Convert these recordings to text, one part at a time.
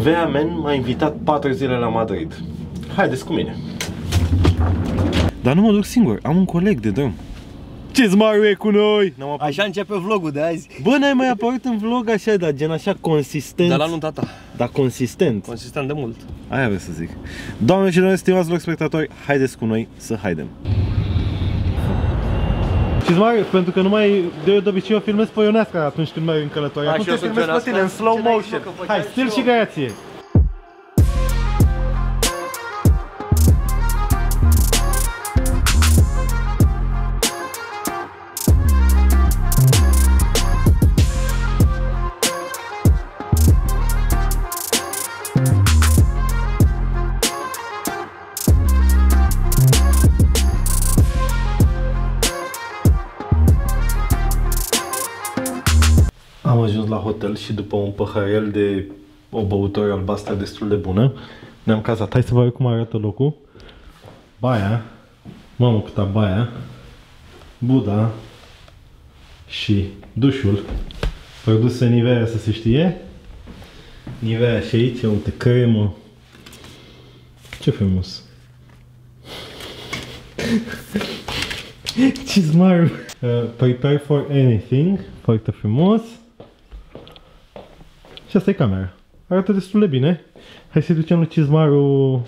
Nivea Men m-a invitat 4 zile la Madrid. Haideți cu mine. Dar nu mă duc singur, am un coleg de drum. Cizmaru e cu noi! Așa începe vlogul de azi. Bă, n-ai mai apărut în vlog așa, dar gen așa consistent. De la nunta ta. Dar consistent. Consistent de mult. Aia vreau să zic. Doamne și domnule, stimați vlog spectatori, haideți cu noi să haidem. Cizmaru, pentru că nu mai de obicei o filmez pe Ionesca atunci când merg în călătorie. Acum te filmez pe tine în slow motion. Hai, stil și grație. Am ajuns la hotel și după un păhărel de o băutură albastră destul de bună ne-am cazat. Hai să vă arăt cum arată locul. Baia, mamă câta baia, Buda și dușul. Produse Nivea, să se știe. Nivea și aici, uite, cremă. Ce frumos. Cizmaru. Prepare for anything. Foarte frumos. Și asta e camera. Arată destul de bine. Hai să ducem lui Cizmaru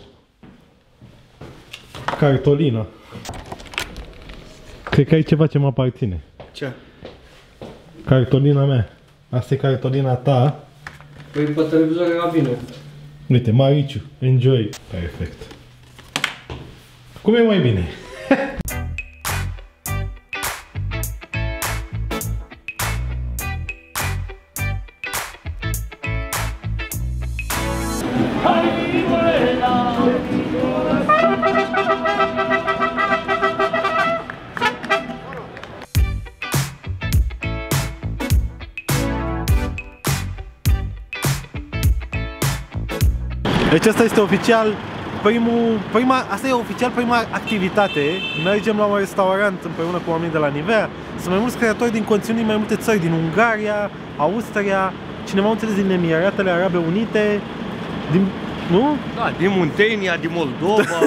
cartolina. Cred că ai ceva ce mă aparține. Ce? Cartolina mea. Asta e cartolina ta. Păi pe televizor era bine. Uite, Mariciu, enjoy. Perfect. Cum e mai bine? Deci asta este oficial asta e oficial prima activitate. Mergem la un restaurant împreună cu oamenii de la Nivea. Sunt mai mulți creatori din conținut din mai multe țări, din Ungaria, Austria, cineva înțeles din Emiratele Arabe Unite, din... nu? Da, din Muntenia, din Moldova.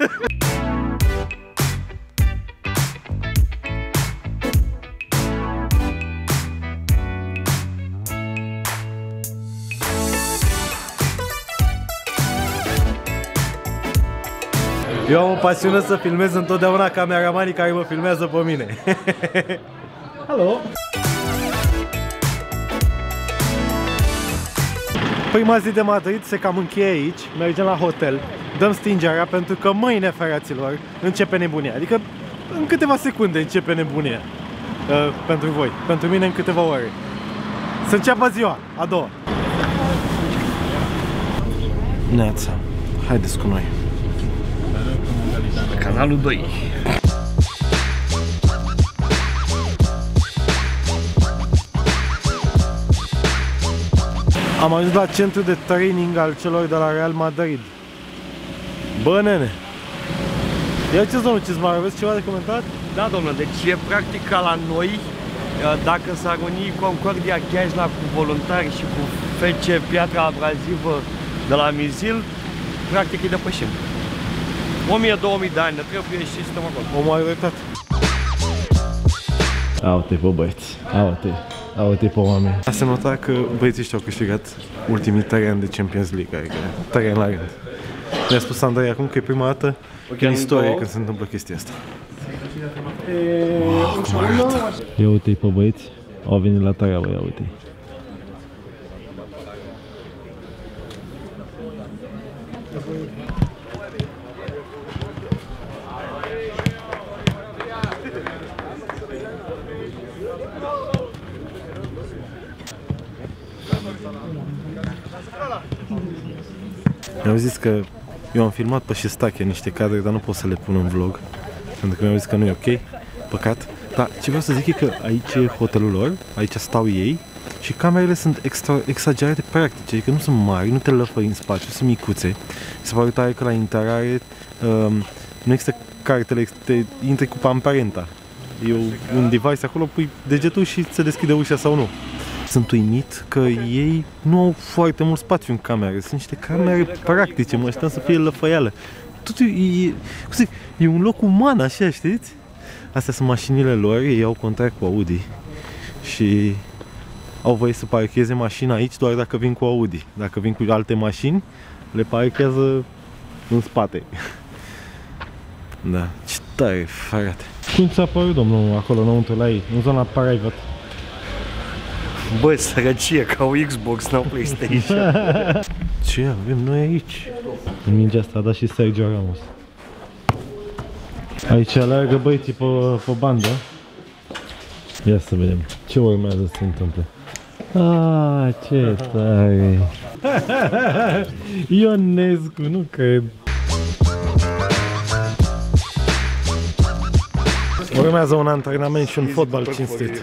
Eu am o pasiune să filmez întotdeauna cameramanii care mă filmează pe mine. Hello! Prima zi de Madrid se cam încheie aici, mergem la hotel, dăm stingerea pentru că mâine, fraților, începe nebunia. Adică în câteva secunde începe nebunia. Pentru voi, pentru mine în câteva ore. Să înceapă ziua, a doua. Neața, haideți cu noi. Canalul 2. Am ajuns la centru de training al celor de la Real Madrid. Bă, nene! Ia ce-ți, domnul Cizmaru, aveți ceva de comentat? Da, domnule, deci e practic ca la noi. Dacă s-ar uni Concordia Chiajna cu voluntari și cu FC Piatra Abrazivă de la Mizil, practic îi depășim. 1000-2000 de ani, ne trebuie și stăm acolo. O majoritate. Aute, bă, băieți, aute pe oameni. A se nota că băieții ăștia au câștigat ultimii 3 ani de Champions League, adică 3 ani la rând. Mi-a spus Andrei acum că e prima dată în istorie când se întâmplă chestia asta. Ia uite-i pe băieți, au venit la treabă, ia uite-i. Mi-au zis că eu am filmat pe Șestache niște cadre, dar nu pot să le pun în vlog, pentru că mi-au zis că nu e ok, păcat. Dar ce vreau să zic e că aici e hotelul lor, aici stau ei și camerele sunt exagerate practice, adică nu sunt mari, nu te lăfăi în spațiu, sunt micuțe. Se pare tare că la intrare nu există cartele, te intri cu amparenta. E un device acolo, pui degetul și se deschide ușa sau nu. Sunt uimit că ei nu au foarte mult spațiu în camere. Sunt niște camere practice, mă așteptam să fie lăfăială. Totul e un loc uman, așa, știți? Astea sunt mașinile lor, ei au contract cu Audi și au voie să parcheze mașina aici doar dacă vin cu Audi. Dacă vin cu alte mașini, le parchează în spate. Da, ce tare, frate. Cum ți-a părut, domnul, acolo, înăuntru la ei, în zona private? Băi, sărăcie, ca o Xbox, n-au PlayStation. Ce avem noi aici? În mingea asta a dat și Sergio Ramos. Aici alergă băieții pe bandă. Ia să vedem ce urmează să se întâmple. Ah, ce tare! Ionescu, nu cred! Urmează un antrenament și un fotbal cinstit.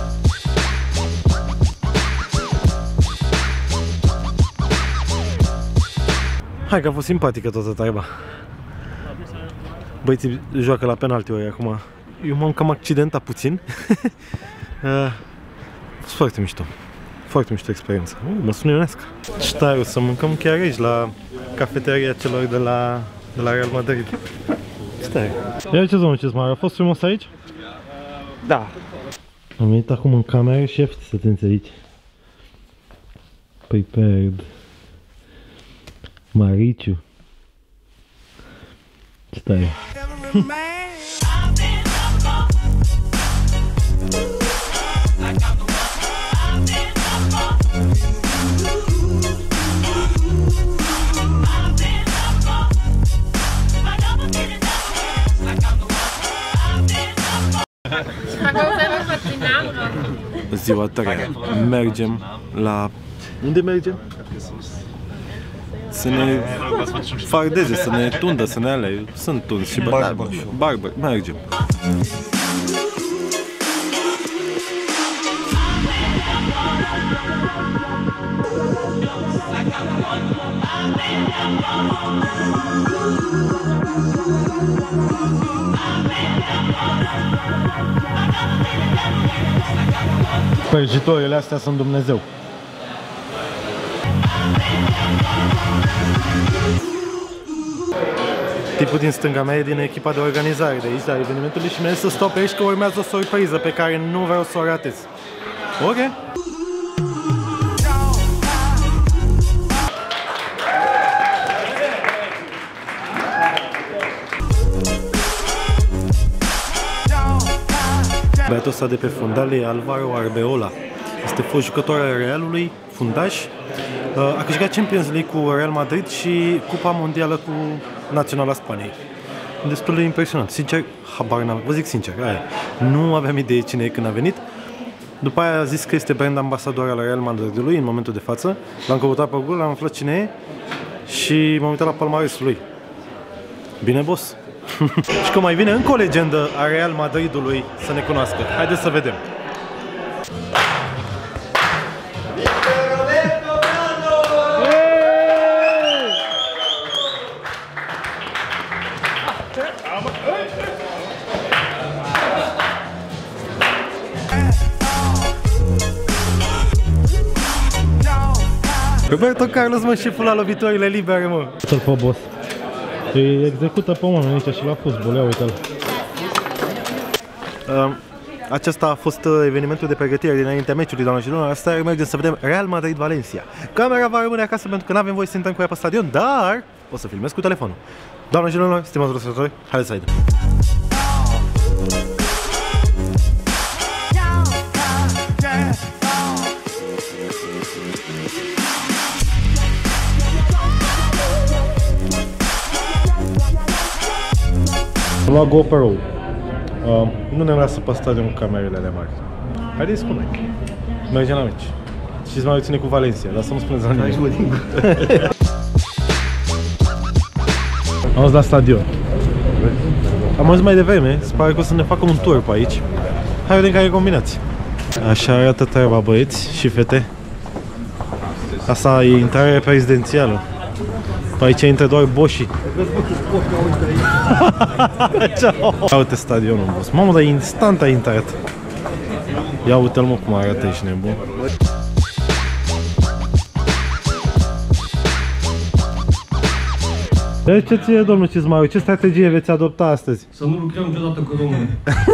Hai că a fost simpatică toată treaba. Băieții joacă la penalti-ori acum. Eu m-am cam accidentat puțin. Foarte mișto. Foarte mișto experiență. Mă sună Ionescu. Ce tare, o să mâncăm chiar aici, la cafeteria celor de la Real Madrid. Ce tare. Ia ce domnul Cesmar, a fost frumos aici? Da. Am venit acum în cameră și efti să te înțelegi. Prepared. Mariciu. Ce tare. Ziua tare. Mergem la... Unde mergem? Să ne fardeze, să ne tundă, să ne ale. Sunt tunzi și barber. Mergem. Prăjitorile astea sunt Dumnezeu. Tipul din stânga mea e din echipa de organizare de aici, la evenimentului, și mi-a zis să stau pe aici că urmează o surpriză pe care nu vreau să o ratez. Ok? Băiatul ăsta de pe fundal e Alvaro Arbeola. Este fost jucător al Realului, fundaș. A câștigat Champions League cu Real Madrid și Cupa Mondială cu Naționala Spaniei. Destul de impresionant. Sincer, habar n-am. Vă zic sincer, aia. Nu aveam idee cine e când a venit. După aia a zis că este brand ambasador al Real Madridului în momentul de față. L-am căutat pe Google, am aflat cine e și m-am uitat la palmaresul lui. Bine, boss! Și că mai vine încă o legendă a Real Madridului să ne cunoască. Haideți să vedem. Roberto Carlos, mă, șeful la loviturile libere, mă. Uite-l pe boss. Îi execută pe oameni aici și la fotbal, ia uite-l. Acesta a fost evenimentul de pregătire dinaintea meciului, doamnă și domnilor. Asta mergem să vedem Real Madrid-Valencia. Camera va rămâne acasă pentru că nu avem voie să intrăm cu ea pe stadion, dar o să filmez cu telefonul. Doamnă și domnilor, stimați răsători, haideți să vedem. Am luat GoPro. Nu ne lasă pe stadion camerele alea mari. Haideți cu noi. Mergem la meci. Și să mai ține cu Valencia, dar să nu spuneți la nimeni. Am auzit la stadion. Am auzit mai devreme, se pare că o să ne facă un tour pe aici. Hai vedem care e combinație. Așa arată treaba, băieți și fete. Asta e intrarea prezidențială. Pe aici intră doar boșii. Uite stadionul, boss. Mamă, dar instant a intrat. Ia uite-l mă cum arată, ești nebun. De ce ție, domnul Cizmaru, ce strategie veți adopta astăzi? Să nu lucrăm niciodată cu români.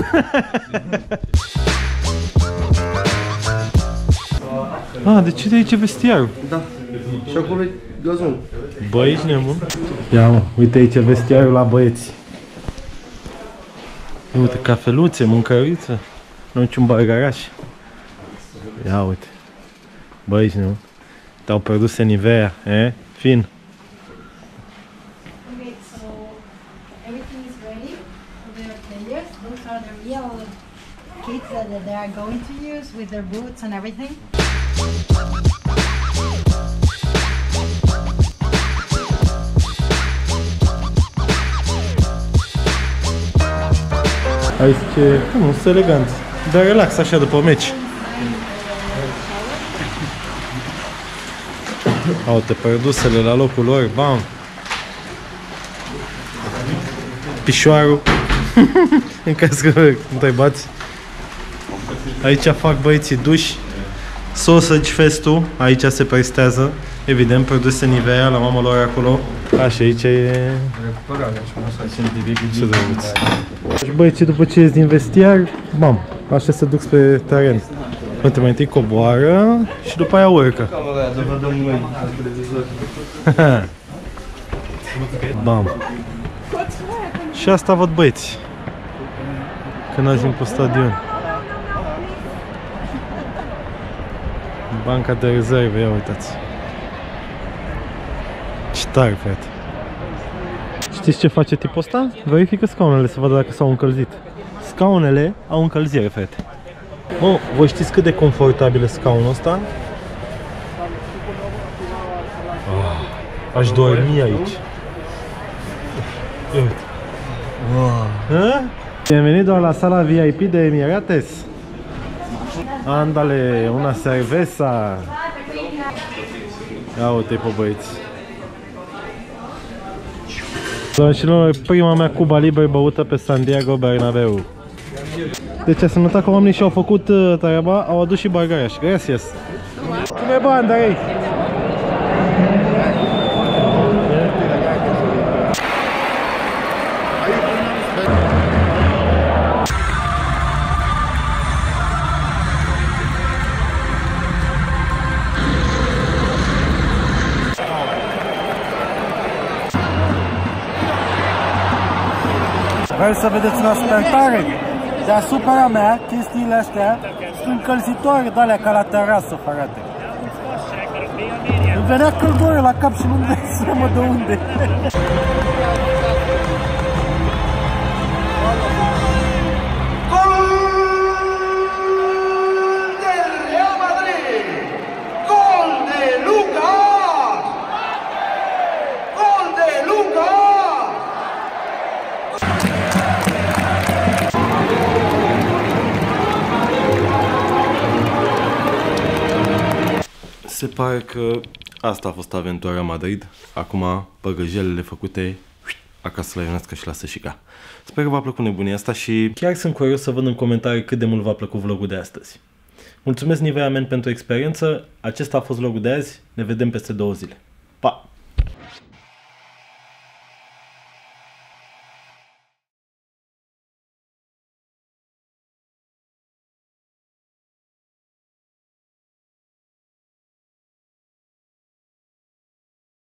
Deci de aici e vestiarul. Da. Și acolo e gazon. Bă, ești nebun? Ia mă, uite aici vestiarul la băieți. Uite, cafeluțe, mâncăruță. Nu niciun bargaraș. Ia uite. Bă, ești nebun? Te-au produse Nivea, fin. Okay, so everything is ready for the players. Those are the real kits that they are going to use with their boots and everything. Aici e, nu, sunt eleganți. Dar relax așa după meci. Uite, produsele la locul lor, bam. Pișoarul. În caz că nu te bați. Aici fac băieții duși. Sausage Fest-ul, aici se prestează. Evident, produse Nivea la mama lor acolo. Așa, aici e... Ce drăguț. Și băieții după ce ies din vestiar, bam, așa se duc spre teren. Uite, mai întâi coboară și după aia urcă. Bam. Și asta văd băieți când azi vin pe stadion. Banca de rezerve, ia uitați. Ce tare, frate. Știți ce face tipul ăsta? Verifică scaunele să vadă dacă s-au încălzit. Scaunele au încălzire, frate. Mă, voi știți cât de confortabil e scaunul ăsta? Aș dormi aici. Uite. Bienvenido a la sala VIP de Emirates. Andale, una cerveza. Ia uite-i pe băieți. Doamnelor, prima mea Cuba Libre băută pe Santiago Bernabeu. Deci să notat că oamenii și-au făcut treaba, au adus și bargaraș. Gracias. Cum e bă, Andrei? Vreți să vedeți una suplimentare? Deasupra mea, chestiile astea sunt încălzitoare de alea ca la terasă, frate. Îmi venea căldură la cap și nu-mi dai seama de unde. Se pare că asta a fost aventura Madrid. Acum păgăjelele făcute acasă la Ionescu și la Sășica. Sper că v-a plăcut nebunia asta și chiar sunt curios să văd în comentarii cât de mult v-a plăcut vlogul de astăzi. Mulțumesc Nivea Men pentru experiență. Acesta a fost vlogul de azi. Ne vedem peste 2 zile. Pa!